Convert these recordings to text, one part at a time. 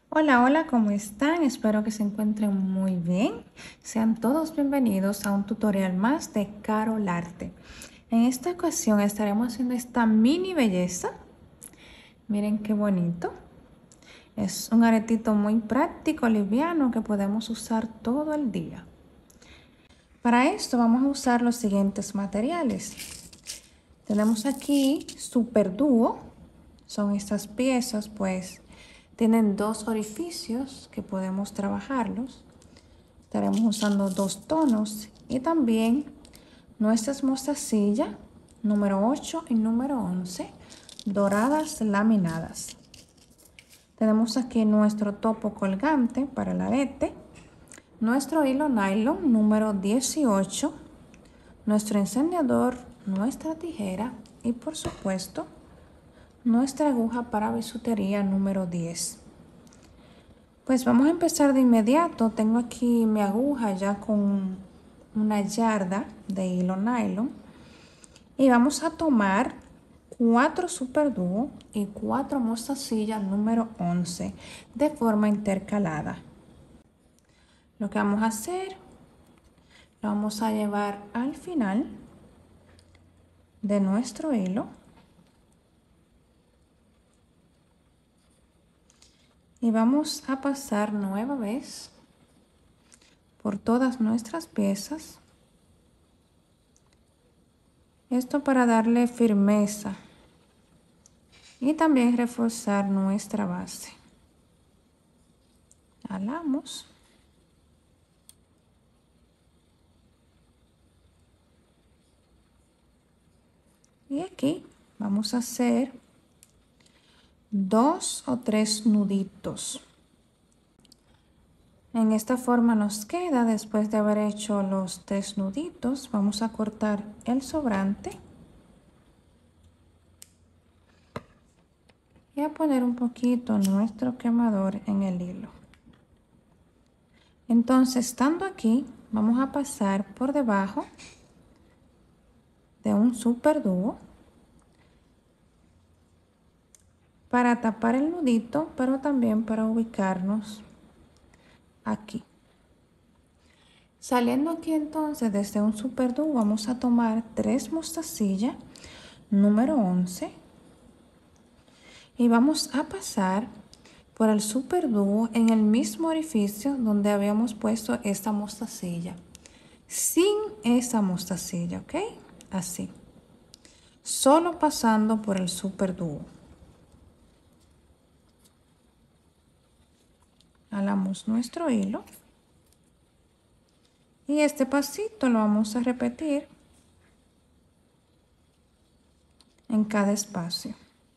Hola, hola, ¿cómo están? Espero que se encuentren muy bien. Sean todos bienvenidos a un tutorial más de Carol Arte. En esta ocasión estaremos haciendo esta mini belleza. Miren qué bonito. Es un aretito muy práctico, liviano, que podemos usar todo el día. Para esto vamos a usar los siguientes materiales. Tenemos aquí Super Dúo. Son estas piezas, pues tienen dos orificios que podemos trabajarlos. Estaremos usando dos tonos y también nuestras mostacillas número 8 y número 11 doradas laminadas. Tenemos aquí nuestro topo colgante para el arete, nuestro hilo nylon número 18, nuestro encendedor, nuestra tijera y por supuesto nuestra aguja para bisutería número 10. Pues vamos a empezar de inmediato. Tengo aquí mi aguja ya con una yarda de hilo nylon y vamos a tomar 4 super dúo y 4 mostacillas número 11 de forma intercalada. Lo que vamos a hacer, lo vamos a llevar al final de nuestro hilo y vamos a pasar nueva vez por todas nuestras piezas. Esto para darle firmeza y también reforzar nuestra base. Jalamos. Y aquí vamos a hacer 2 o 3 nuditos. En esta forma nos queda, después de haber hecho los 3 nuditos, vamos a cortar el sobrante y a poner un poquito nuestro quemador en el hilo. Entonces, estando aquí, vamos a pasar por debajo de un super dúo para tapar el nudito, pero también para ubicarnos aquí. Saliendo aquí entonces desde un super dúo vamos a tomar 3 mostacillas número 11 y vamos a pasar por el super dúo en el mismo orificio donde habíamos puesto esta mostacilla, sin esa mostacilla, ¿ok? Así, solo pasando por el super dúo. Jalamos nuestro hilo y este pasito lo vamos a repetir en cada espacio.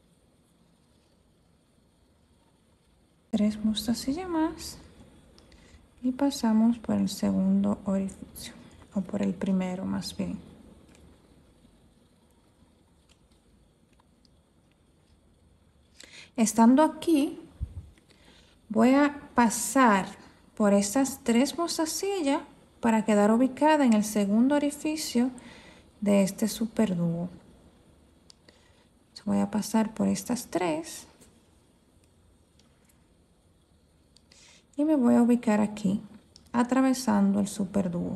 3 mostacillas más y pasamos por el segundo orificio, o por el primero más bien. Estando aquí, voy a pasar por estas 3 mostacillas para quedar ubicada en el segundo orificio de este super dúo. Voy a pasar por estas 3 y me voy a ubicar aquí, atravesando el super dúo.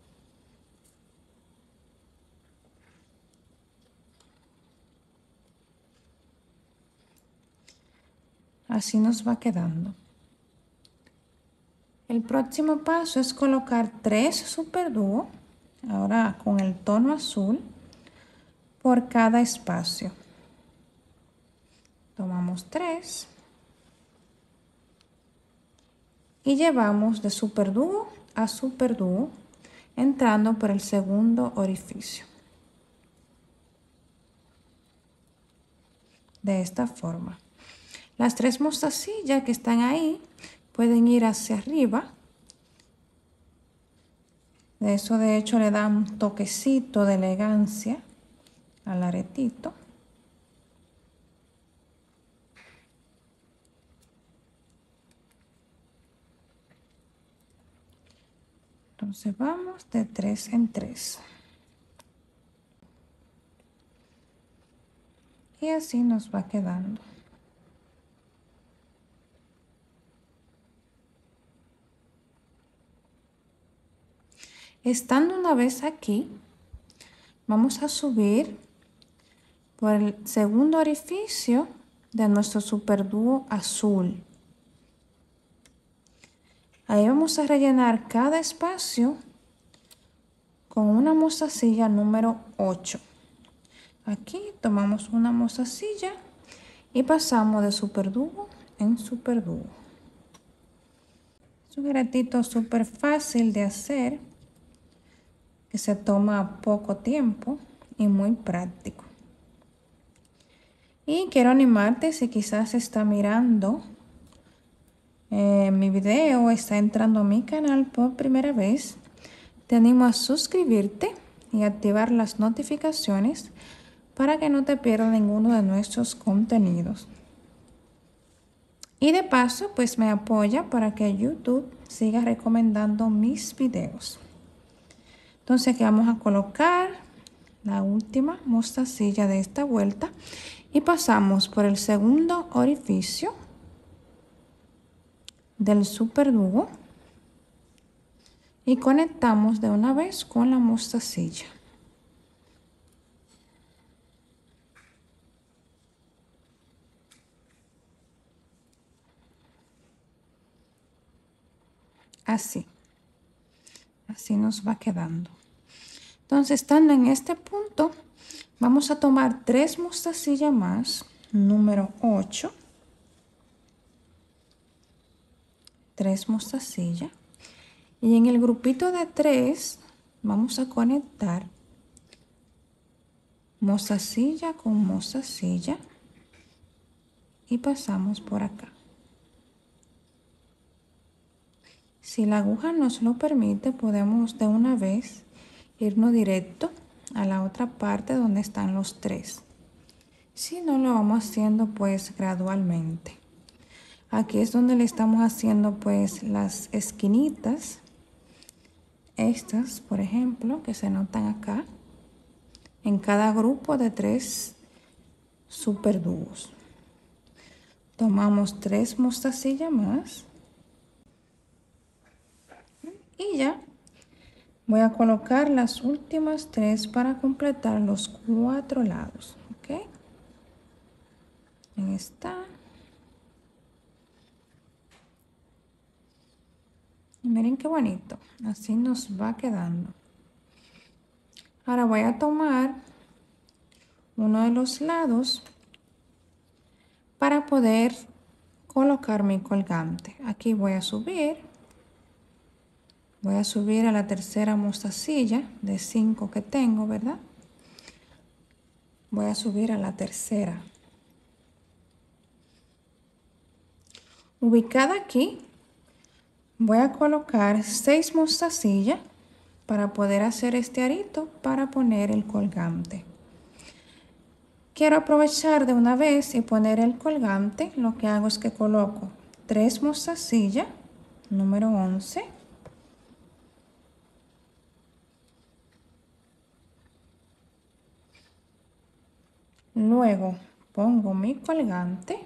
Así nos va quedando. El próximo paso es colocar 3 super dúo, ahora con el tono azul, por cada espacio. Tomamos 3 y llevamos de super dúo a super dúo, entrando por el segundo orificio. De esta forma. Las 3 mostacillas que están ahí pueden ir hacia arriba. De eso de hecho le da un toquecito de elegancia al aretito. Entonces vamos de 3 en 3. Y así nos va quedando. Estando una vez aquí, vamos a subir por el segundo orificio de nuestro superdúo azul. Ahí vamos a rellenar cada espacio con una mostacilla número 8. Aquí tomamos una mostacilla y pasamos de superdúo en superdúo. Es un aretito súper fácil de hacer, que se toma poco tiempo y muy práctico. Y quiero animarte, si quizás está mirando mi video, está entrando a mi canal por primera vez, te animo a suscribirte y activar las notificaciones para que no te pierdas ninguno de nuestros contenidos. Y de paso, pues me apoya para que YouTube siga recomendando mis videos. Entonces aquí vamos a colocar la última mostacilla de esta vuelta y pasamos por el segundo orificio del superdúo y conectamos de una vez con la mostacilla. Así nos va quedando. Entonces, estando en este punto, vamos a tomar 3 mostacillas más, número 8. 3 mostacillas. Y en el grupito de 3 vamos a conectar mostacilla con mostacilla y pasamos por acá. Si la aguja nos lo permite, podemos de una vez irnos directo a la otra parte donde están los 3. Si no, lo vamos haciendo pues gradualmente. Aquí es donde le estamos haciendo pues las esquinitas. Estas, por ejemplo, que se notan acá. En cada grupo de 3 superdúos. Tomamos 3 mostacillas más. Y ya. Voy a colocar las últimas 3 para completar los 4 lados. ¿Ok? Ahí está. Y miren qué bonito. Así nos va quedando. Ahora voy a tomar uno de los lados para poder colocar mi colgante. Aquí voy a subir a la tercera mostacilla de 5 que tengo, ¿verdad? Voy a subir a la tercera. Ubicada aquí, voy a colocar 6 mostacillas para poder hacer este arito para poner el colgante. Quiero aprovechar de una vez y poner el colgante. Lo que hago es que coloco 3 mostacillas, número 11. Luego pongo mi colgante.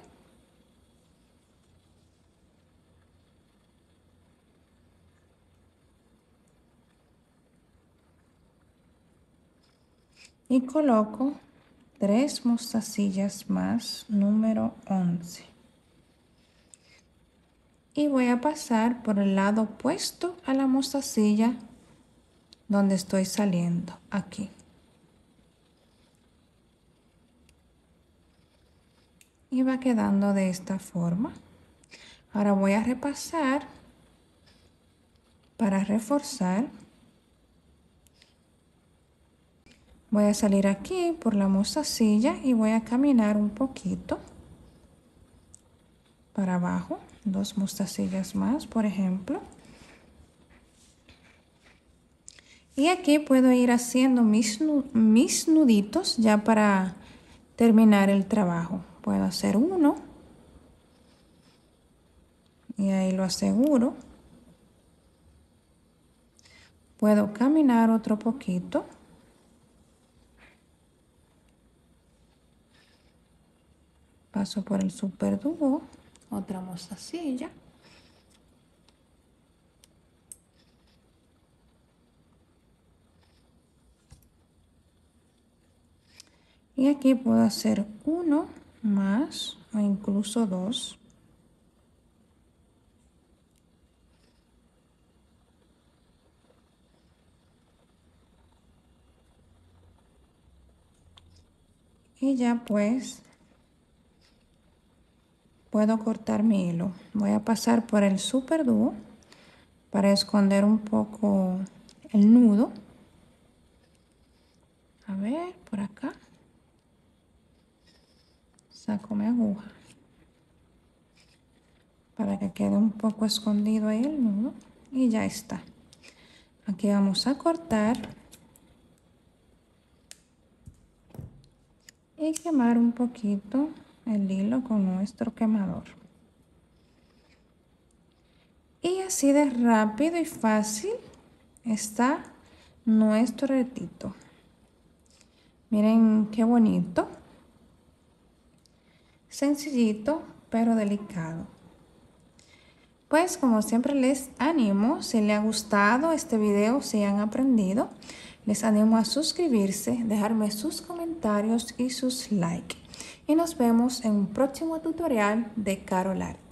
Y coloco 3 mostacillas más, número 11. Y voy a pasar por el lado opuesto a la mostacilla donde estoy saliendo, aquí. Y va quedando de esta forma. Ahora voy a repasar para reforzar. Voy a salir aquí por la mostacilla y voy a caminar un poquito para abajo, 2 mostacillas más, por ejemplo. Y aquí puedo ir haciendo mis nuditos ya para terminar el trabajo. Puedo hacer uno y ahí lo aseguro. Puedo caminar otro poquito. Paso por el superdúo, otra mostacilla. Y aquí puedo hacer uno más o incluso dos. Y ya pues puedo cortar mi hilo. Voy a pasar por el super dúo para esconder un poco el nudo. A ver, por acá. Saco mi aguja para que quede un poco escondido ahí el nudo. Y ya está. Aquí vamos a cortar y quemar un poquito el hilo con nuestro quemador. Y así de rápido y fácil está nuestro retito. Miren qué bonito. Sencillito, pero delicado. Pues como siempre les animo, si les ha gustado este video, si han aprendido, les animo a suscribirse, dejarme sus comentarios y sus likes. Y nos vemos en un próximo tutorial de Carol Arte.